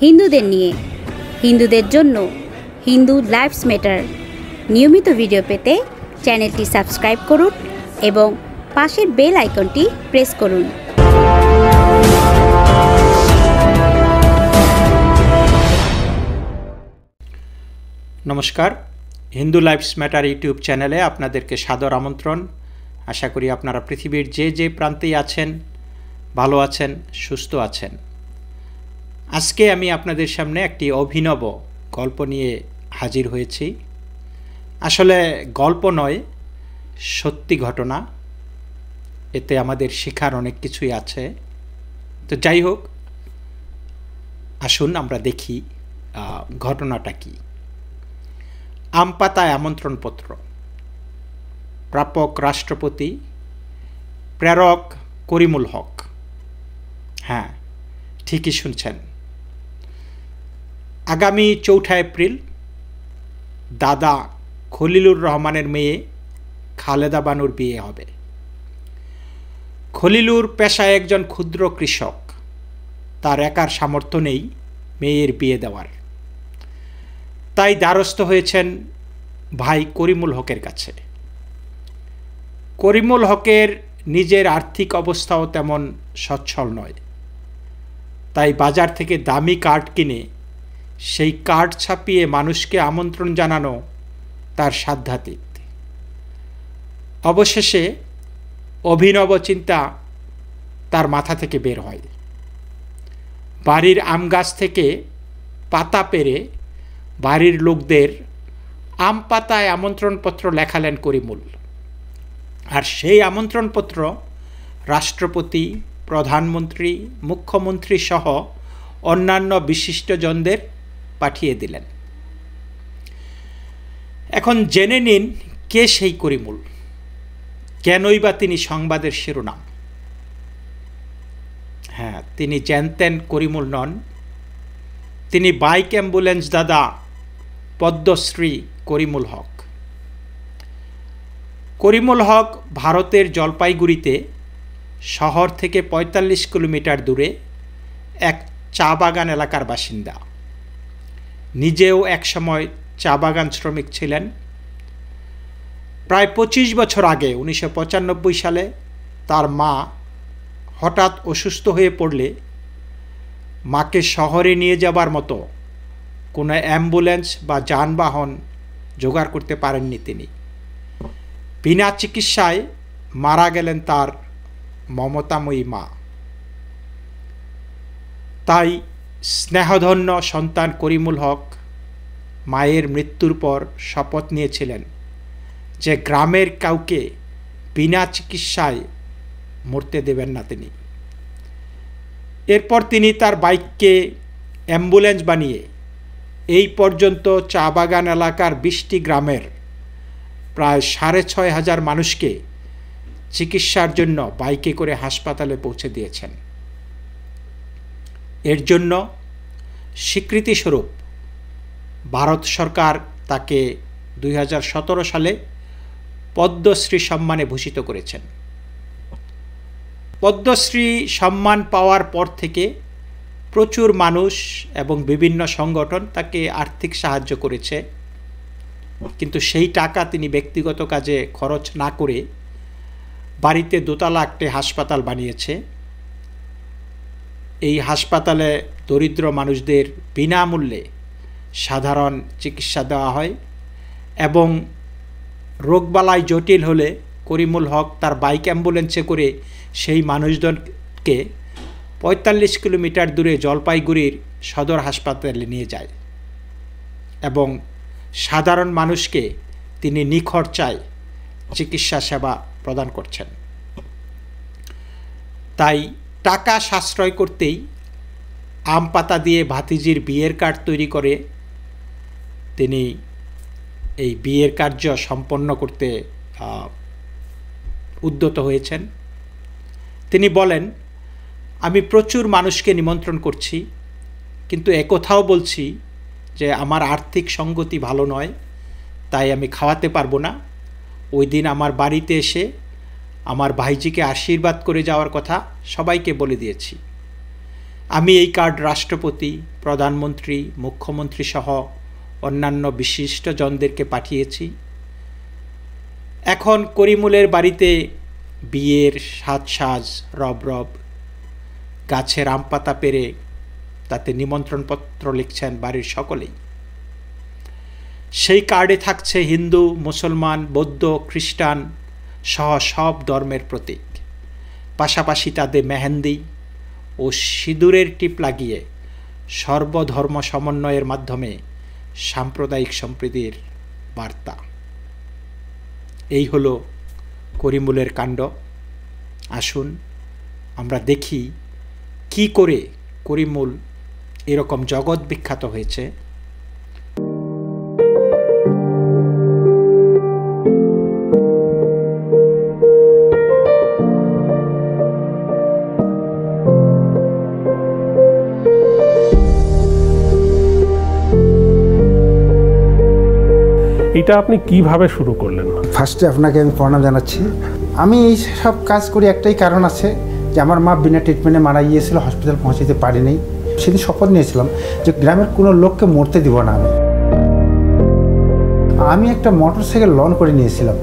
হিন্দুদের নিয়ে, হিন্দুদের জন্য, হিন্দু লাইফস ম্যাটার নিয়মিত ভিডিও পেতে চ্যানেলটি সাবস্ক্রাইব করুন এবং পাশের বেল আইকনটি প্রেস করুন। নমস্কার, হিন্দু লাইফস ম্যাটার ইউটিউব চ্যানেলে আপনাদেরকে সাদর আমন্ত্রণ। আশা করি আপনারা পৃথিবীর যে প্রান্তেই আছেন ভালো আছেন, সুস্থ আছেন। আজকে আমি আপনাদের সামনে একটি অভিনব গল্প নিয়ে হাজির হয়েছি। আসলে গল্প নয়, সত্যি ঘটনা। এতে আমাদের শেখার অনেক কিছুই আছে। তো যাই হোক, আসুন আমরা দেখি ঘটনাটা কি। আম পাতায় আমন্ত্রণপত্র, প্রাপক রাষ্ট্রপতি, প্রেরক করিমুল হক। হ্যাঁ, ঠিকই শুনছেন। আগামী 4 এপ্রিল দাদা খলিলুর রহমানের মেয়ে খালেদা বানুর বিয়ে হবে। খলিলুর পেশায় একজন ক্ষুদ্র কৃষক। তার একার সামর্থ্য নেই মেয়ের বিয়ে দেওয়ার। তাই দ্বারস্থ হয়েছেন ভাই করিমুল হকের কাছে। করিমুল হকের নিজের আর্থিক অবস্থাও তেমন সচ্ছল নয়। তাই বাজার থেকে দামি কার্ড কিনে সেই কার্ড ছাপিয়ে মানুষকে আমন্ত্রণ জানানো তার সাধ্যাতীত। অবশেষে অভিনব চিন্তা তার মাথা থেকে বের হয়। বাড়ির আম গাছ থেকে পাতা পেড়ে বাড়ির লোকদের আম পাতায় আমন্ত্রণপত্র লেখালেন করিমুল। আর সেই আমন্ত্রণপত্র রাষ্ট্রপতি, প্রধানমন্ত্রী, মুখ্যমন্ত্রী সহ অন্যান্য বিশিষ্টজনদের পাঠিয়ে দিলেন। এখন জেনে নিন কে সেই করিমুল, কেনই বা তিনি সংবাদের শিরোনাম। হ্যাঁ, তিনি জানতেন করিমুল নন। তিনি বাইক অ্যাম্বুলেন্স দাদা পদ্মশ্রী করিমুল হক। করিমুল হক ভারতের জলপাইগুড়িতে শহর থেকে ৪৫ কিলোমিটার দূরে এক চা বাগান এলাকার বাসিন্দা। নিজেও একসময় চা বাগান শ্রমিক ছিলেন। প্রায় ২৫ বছর আগে ১৯৯৫ সালে তার মা হঠাৎ অসুস্থ হয়ে পড়লে মাকে শহরে নিয়ে যাবার মতো কোনো অ্যাম্বুলেন্স বা যানবাহন জোগাড় করতে পারেননি তিনি। বিনা চিকিৎসায় মারা গেলেন তার মমতাময়ী মা। তাই স্নেহধন্য সন্তান করিমুল হক মায়ের মৃত্যুর পর শপথ নিয়েছিলেন যে গ্রামের কাউকে বিনা চিকিৎসায় মরতে দেবেন না তিনি। এরপর তিনি তার বাইককে অ্যাম্বুলেন্স বানিয়ে এই পর্যন্ত চা বাগান এলাকার ২০টি গ্রামের প্রায় ৬,৫০০ মানুষকে চিকিৎসার জন্য বাইকে করে হাসপাতালে পৌঁছে দিয়েছেন। এর জন্য স্বীকৃতিস্বরূপ ভারত সরকার তাকে ২০১৭ সালে পদ্মশ্রী সম্মানে ভূষিত করেছেন। পদ্মশ্রী সম্মান পাওয়ার পর থেকে প্রচুর মানুষ এবং বিভিন্ন সংগঠন তাকে আর্থিক সাহায্য করেছে, কিন্তু সেই টাকা তিনি ব্যক্তিগত কাজে খরচ না করে বাড়িতে দোতলা একটি হাসপাতাল বানিয়েছে। এই হাসপাতালে দরিদ্র মানুষদের বিনামূল্যে সাধারণ চিকিৎসা দেওয়া হয় এবং রোগবালাই জটিল হলে করিমুল হক তার বাইক অ্যাম্বুলেন্সে করে সেই মানুষজনকে ৪৫ কিলোমিটার দূরে জলপাইগুড়ির সদর হাসপাতালে নিয়ে যায় এবং সাধারণ মানুষকে তিনি নিখরচায় চিকিৎসা সেবা প্রদান করছেন। তাই টাকা সাশ্রয় করতেই আম পাতা দিয়ে ভাতিজির বিয়ের কার্ড তৈরি করে তিনি এই বিয়ের কার্য সম্পন্ন করতে উদ্যত হয়েছেন। তিনি বলেন, আমি প্রচুর মানুষকে নিমন্ত্রণ করছি, কিন্তু একথাও বলছি যে আমার আর্থিক সঙ্গতি ভালো নয়, তাই আমি খাওয়াতে পারবো না। ওই দিন আমার বাড়িতে এসে আমার ভাইজিকে আশীর্বাদ করে যাওয়ার কথা সবাইকে বলে দিয়েছি। আমি এই কার্ড রাষ্ট্রপতি, প্রধানমন্ত্রী, মুখ্যমন্ত্রী সহ অন্যান্য বিশিষ্টজনদেরকে পাঠিয়েছি। এখন করিমুলের বাড়িতে বিয়ের সাজ রব গাছের আম পাতা পেরে তাতে নিমন্ত্রণপত্র লিখছেন বাড়ির সকলেই। সেই কার্ডে থাকছে হিন্দু, মুসলমান, বৌদ্ধ, খ্রিস্টান সহ সব ধর্মের প্রতীক। পাশাপাশি তাদের মেহেন্দি ও সিঁদুরের টিপ লাগিয়ে সর্বধর্ম সমন্বয়ের মাধ্যমে সাম্প্রদায়িক সম্প্রীতির বার্তা। এই হলো করিমুলের কাণ্ড। আসুন আমরা দেখি কি করে করিমুল এরকম জগৎ বিখ্যাত হয়েছে। এটা আপনি কিভাবে শুরু করলেন? ফার্স্টে আপনাকে আমি প্রণাম জানাচ্ছি। আমি এই সব কাজ করি একটাই কারণ আছে, যে আমার মা বিনা ট্রিটমেন্টে মারা গিয়েছিল, হসপিটাল পৌঁছাতে পারিনি। সেদিন শপথ নিয়েছিলাম যে গ্রামের কোনো লোককে মরতে দিব না। আমি একটা মোটরসাইকেল লোন করে নিয়েছিলাম।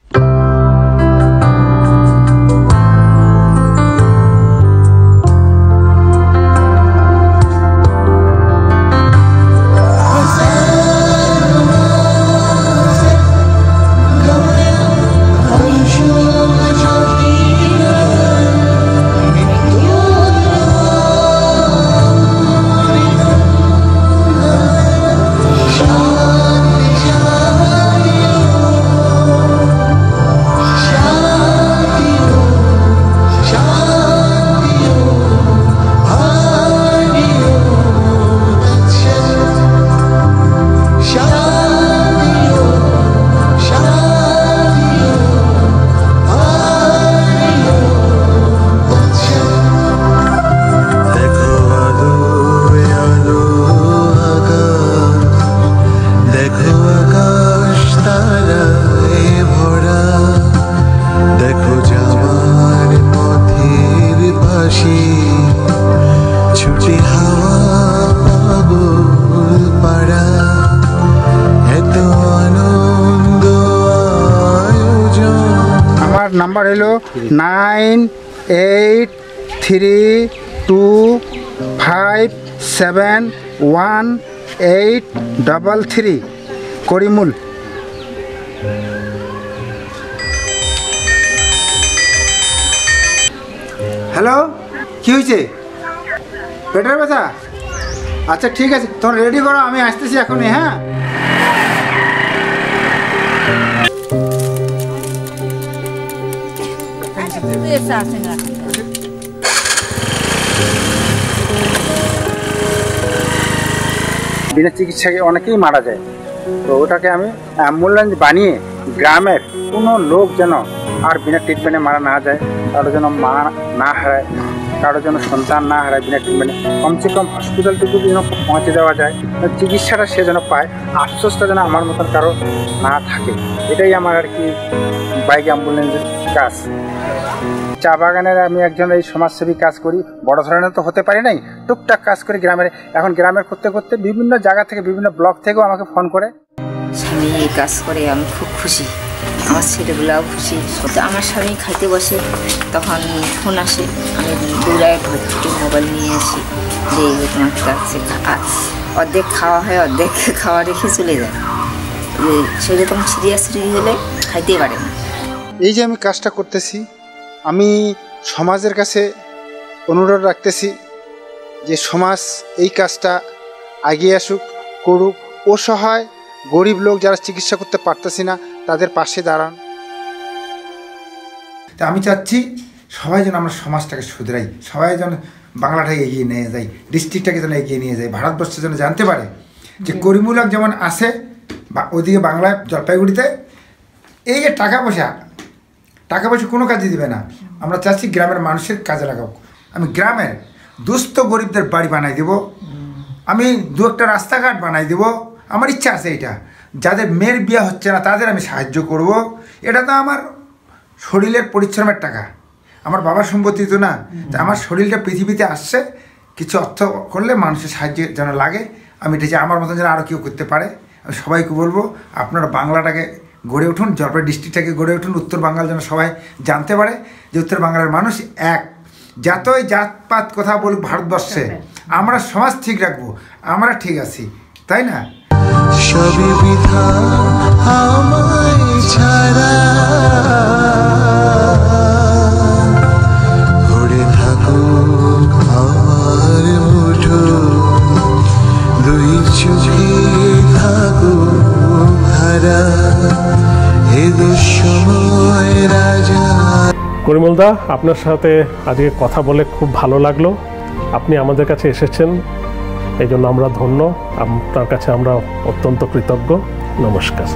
নাম্বার হলো 9882571833 করিমুল। হ্যালো, কি হয়েছে? পেটের ব্যথা? আচ্ছা ঠিক আছে, তোমরা রেডি করো, আমি আসতেছি এখনই। হ্যাঁ, বিনা চিকিৎসায় অনেকেই মারা যায়, তো ওটাকে আমি অ্যাম্বুলেন্স বানিয়ে গ্রামের কোনো লোক যেন আর বিনা ট্রিটমেন্টে মারা না যায়, কারো যেন মা না হারায়, কারো যেন সন্তান না হারায় বিনা ট্রিটমেন্টে, কমসে কম হসপিটালটুকু যেন পৌঁছে দেওয়া যায়, চিকিৎসাটা সে যেন পায়, আশ্বাসটা যেন আমার মতন কারো না থাকে। এটাই আমার আর কি বাইক অ্যাম্বুলেন্সের কাজ। চা বাগানের আমি একজন এই সমাজসেবী কাজ করি, বড় ধরনের তো হতে পারি নাই, টুকটাক কাজ করি গ্রামের। এখন গ্রামের করতে করতে বিভিন্ন জায়গা থেকে, বিভিন্ন ব্লক থেকেও আমাকে ফোন করে। স্বামী এই কাজ করে আমি খুব খুশি, আমার ছেলেগুলাও খুশি। আমার স্বামী খাইতে বসে, তখন ফোন আসে, আমি দৌড়ায় ঘর থেকে মোবাইল নিয়ে আসি, যে তোমার কাছে অর্ধেক খাওয়া হয়, অর্ধেক খাওয়া রেখে চলে যায়। সেরকম সিরিয়াস হলে খাইতে পারে না। এই যে আমি কাজটা করতেছি, আমি সমাজের কাছে অনুরোধ রাখতেছি যে সমাজ এই কাজটা এগিয়ে আসুক, করুক। অসহায় গরিব লোক যারা চিকিৎসা করতে পারতেছি না, তাদের পাশে দাঁড়ান। তা আমি চাচ্ছি সবাই যেন আমরা সমাজটাকে শুধরাই, সবাই যেন বাংলাটাকে এগিয়ে নিয়ে যাই, ডিস্ট্রিক্টটাকে যেন এগিয়ে নিয়ে যাই, ভারতবর্ষ যেন জানতে পারে যে করিমুলক যেমন আসে বা ওদিকে বাংলায় জলপাইগুড়িতে, এই যে টাকা পয়সা কোনো কাজে দিবে না। আমরা চাচ্ছি গ্রামের মানুষের কাজে লাগাবো। আমি গ্রামের দুস্থ গরিবদের বাড়ি বানাই দেব, আমি দু একটা রাস্তাঘাট বানাই দেব। আমার ইচ্ছা আছে এইটা, যাদের মেয়ের বিয়ে হচ্ছে না তাদের আমি সাহায্য করব। এটা তো আমার শরীরের পরিশ্রমের টাকা, আমার বাবার সম্পত্তি তো না। আমার শরীরটা পৃথিবীতে আসছে, কিছু অর্থ করলে মানুষের সাহায্য যেন লাগে, আমি এটা যে আমার মতন যেন আরও কেউ করতে পারে। আমি সবাইকে বলবো আপনারা বাংলাটাকে গড়ে উঠুন, জলপাইগুড়ি ডিস্ট্রিক্টটাকে গড়ে উঠুন, উত্তর বাংলার যেন সবাই জানতে পারে যে উত্তর বাংলার মানুষ এক। যতই জাতপাত কথা বলুক ভারতবর্ষে, আমরা সমাজ ঠিক রাখবো, আমরা ঠিক আছি, তাই না? সবই বিধা আমায় ছাড়া ভরে থাকুক আমার মুঠো, দুই চোখে থাকুক হারা এ দুঃসময় রাজা। করিমুলদা, আপনার সাথে আজকে কথা বলে খুব ভালো লাগলো। আপনি আমাদের কাছে এসেছেন, এই জন্য আমরা ধন্য, আপনার কাছে আমরা অত্যন্ত কৃতজ্ঞ। নমস্কার।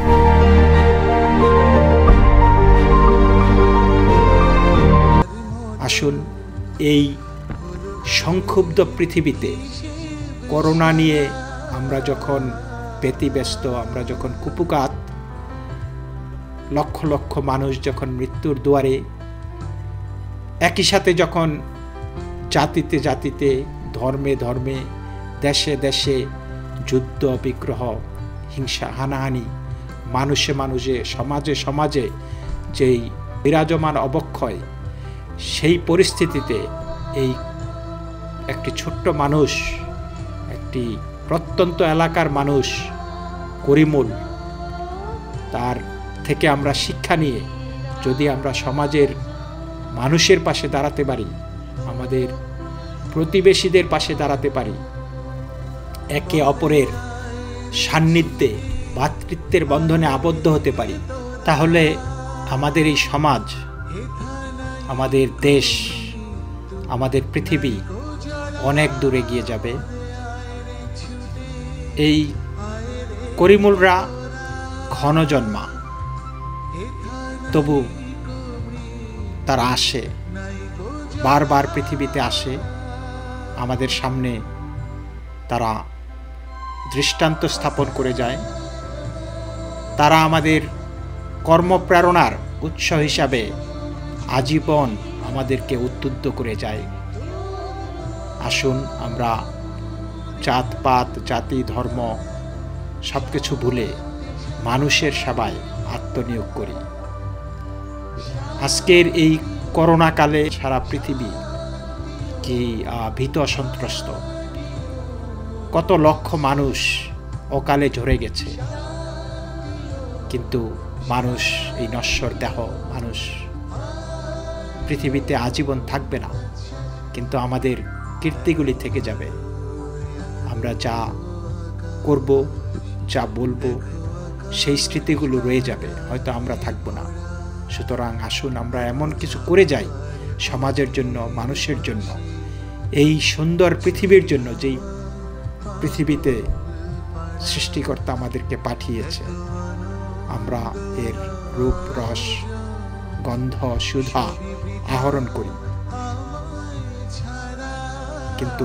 আসুন, এই সংক্ষুব্ধ পৃথিবীতে করোনা নিয়ে আমরা যখন ব্যতিব্যস্ত, আমরা যখন কুপুকাত, লক্ষ লক্ষ মানুষ যখন মৃত্যুর দুয়ারে, একই সাথে যখন জাতিতে জাতিতে, ধর্মে ধর্মে, দেশে দেশে যুদ্ধ বিগ্রহ, হিংসা, হানাহানি, মানুষে মানুষে, সমাজে সমাজে যেই বিরাজমান অবক্ষয়, সেই পরিস্থিতিতে এই একটি ছোট্ট মানুষ, একটি প্রত্যন্ত এলাকার মানুষ করিমুল, তার থেকে আমরা শিক্ষা নিয়ে যদি আমরা সমাজের মানুষের পাশে দাঁড়াতে পারি, আমাদের প্রতিবেশীদের পাশে দাঁড়াতে পারি, একে অপরের সান্নিধ্যে ভ্রাতৃত্বের বন্ধনে আবদ্ধ হতে পারি, তাহলে আমাদের এই সমাজ, আমাদের দেশ, আমাদের পৃথিবী অনেক দূরে এগিয়ে যাবে। এই করিমুলরা ঘন জন্মা, তবু তারা আসে, বারবার পৃথিবীতে আসে, আমাদের সামনে তারা দৃষ্টান্ত স্থাপন করে যায়। তারা আমাদের কর্মপ্রেরণার উৎস হিসাবে আজীবন আমাদেরকে উদ্বুদ্ধ করে যায়। আসুন আমরা জাতপাত, জাতি, ধর্ম সব কিছু ভুলে মানুষের সেবায় আত্মনিয়োগ করি। আজকের এই করোনা কালে সারা পৃথিবী কি ভীত সন্ত্রস্ত, কত লক্ষ মানুষ অকালে ঝরে গেছে, কিন্তু মানুষ, এই নশ্বর দেহ মানুষ পৃথিবীতে আজীবন থাকবে না, কিন্তু আমাদের কীর্তিগুলি থেকে যাবে। আমরা যা করব, যা বলবো, সেই স্মৃতিগুলো রয়ে যাবে, হয়তো আমরা থাকবো না। সুতরাং আসুন আমরা এমন কিছু করে যাই সমাজের জন্য, মানুষের জন্য, এই সুন্দর পৃথিবীর জন্য, যেই পৃথিবীতে সৃষ্টিকর্তা আমাদেরকে পাঠিয়েছে। আমরা এর রূপ, রস, গন্ধ, সুধা আহরণ করি, কিন্তু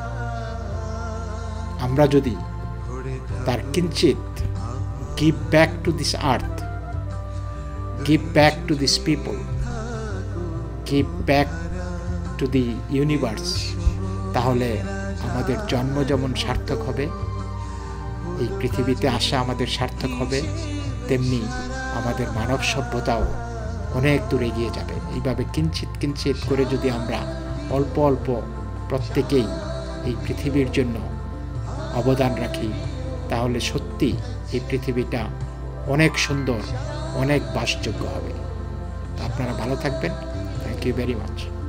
আমরা যদি তার কিঞ্চিত give back to this earth, give back to these people, give back to the universe, তাহলে আমাদের জন্ম যেমন সার্থক হবে, এই পৃথিবীতে আসা আমাদের সার্থক হবে, তেমনি আমাদের মানব সভ্যতাও অনেক দূর এগিয়ে যাবে। এইভাবে কিঞ্চিত কিঞ্চিত করে যদি আমরা অল্প অল্প প্রত্যেকেই এই পৃথিবীর জন্য অবদান রাখি, তাহলে সত্যি এই পৃথিবীটা অনেক সুন্দর, অনেক বাসযোগ্য হবে। আপনারা ভালো থাকবেন। Thank you very much.